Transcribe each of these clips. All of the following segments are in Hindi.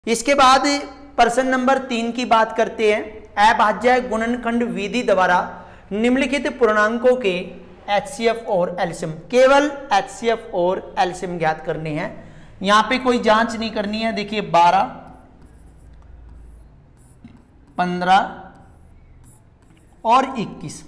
इसके बाद प्रश्न नंबर 3 की बात करते हैं। अभाज्य गुणनखंड विधि द्वारा निम्नलिखित पूर्णांकों के एचसीएफ और एलसीएम, केवल एचसीएफ और एलसीएम ज्ञात करने हैं। यहां पे कोई जांच नहीं करनी है। देखिए 12, 15 और 21।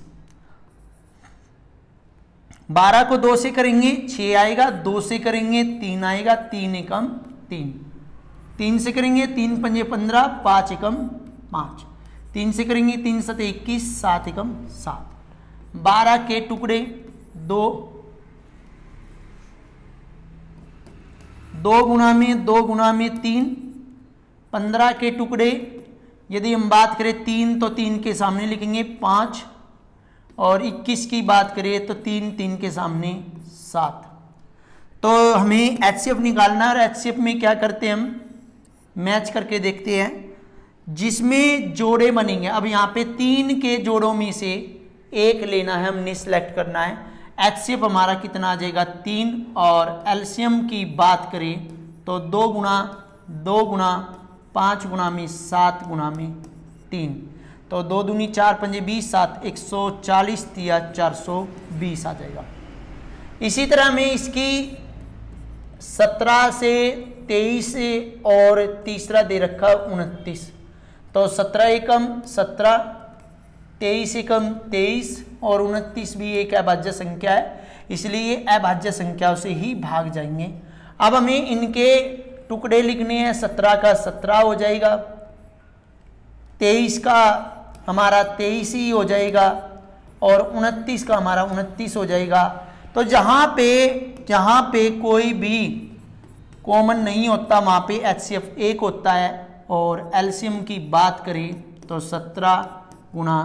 12 को 2 से करेंगे 6 आएगा, 2 से करेंगे 3 आएगा, 3 एकम 3, 3 से करेंगे 3 पंजे 15, 5 एकम 5, 3 से करेंगे 3 सते 21, 7 एकम 7। 12 के टुकड़े 2, 2 गुणा में 2 गुणा में 3। 15 के टुकड़े यदि हम बात करें 3 तो 3 के सामने लिखेंगे 5, और 21 की बात करें तो 3 3 के सामने 7। तो हमें एचसीएफ निकालना है और एचसीएफ में क्या करते हैं, हम मैच करके देखते हैं जिसमें जोड़े बनेंगे। अब यहाँ पे 3 के जोड़ों में से एक लेना है, हमने सिलेक्ट करना है। एचसीएफ हमारा कितना आ जाएगा 3, और एलसीएम की बात करें तो 2 गुणा 2 गुणा 5 गुणा में 7 गुणा में 3, तो 2 दूनी 4 पंजे 20, 7 140 या 420 आ जाएगा। इसी तरह में इसकी 17 से 23 और तीसरा दे रखा 29, तो 17 एकम 17, 23 एकम 23 और 29 भी एक अभाज्य संख्या है, इसलिए अभाज्य संख्याओं से ही भाग जाएंगे। अब हमें इनके टुकड़े लिखने हैं। 17 का 17 हो जाएगा, 23 का हमारा 23 ही हो जाएगा, और 29 का हमारा 29 हो जाएगा। तो जहां पे कोई भी कॉमन नहीं होता वहां पे एचसीएफ 1 होता है। और एलसीएम की बात करें तो 17 गुणा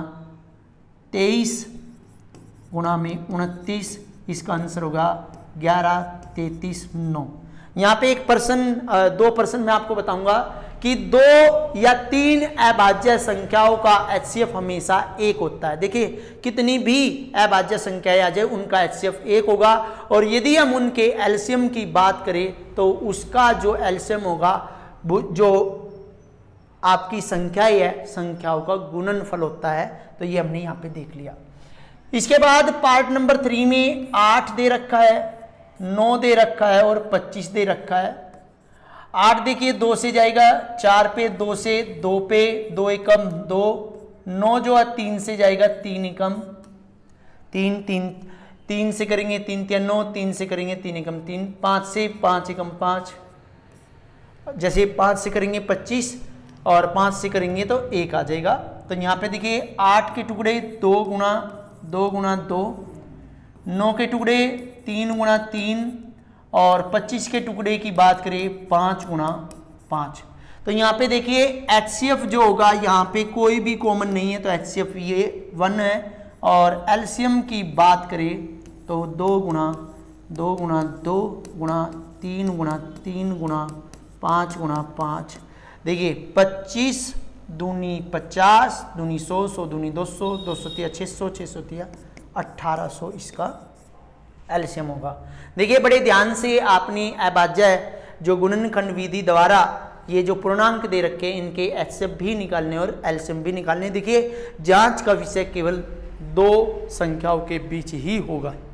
23 गुणा में 29, इसका आंसर होगा 11, 33, 9। यहाँ पे एक प्रश्न 2 प्रश्न मैं आपको बताऊंगा कि 2 या 3 अभाज्य संख्याओं का एचसीएफ हमेशा 1 होता है। देखिए कितनी भी अभाज्य संख्याएं आ जाए उनका एचसीएफ 1 होगा, और यदि हम उनके एलसीएम की बात करें तो उसका जो एलसीएम होगा जो आपकी संख्याएं है, संख्याओं का गुणनफल होता है। तो ये हमने यहाँ पे देख लिया। इसके बाद पार्ट नंबर 3 में 8 दे रखा है, 9 दे रखा है और 25 दे रखा है। 8 देखिए 2 से जाएगा, 4 पे 2 से, 2 पे 2 एकम 2, 9 जो है 3 से जाएगा, 3 एकम 3, 3 से करेंगे 3 3 9, 3 से करेंगे 3 एकम 3, 5 से 5 एकम 5, जैसे 5 से करेंगे 25 और 5 से करेंगे तो 1 आ जाएगा। तो यहाँ पे देखिए 8 के टुकड़े 2 गुणा 2 गुणा 2, 9 के टुकड़े 3 गुणा 3, और 25 के टुकड़े की बात करें 5 गुणा 5। तो यहाँ पे देखिए एचसीएफ जो होगा यहाँ पे कोई भी कॉमन नहीं है, तो एचसीएफ ये 1 है। और एलसीएम की बात करें तो 2 गुणा 2 गुणा 2 गुणा 3 गुणा 3 गुणा 5 गुणा 5। देखिए 25 दूनी 50, दूनी 100, 100 दूनी 200, 200 तिया 600, 600 तिया 1800 इसका एलसीएम होगा। देखिए बड़े ध्यान से आपने अभाज्य जो गुणनखंड विधि द्वारा ये जो पूर्णांक दे रखे हैं इनके एचसीएफ भी निकालने और एलसीएम भी निकालने। देखिए जांच का विषय केवल 2 संख्याओं के बीच ही होगा।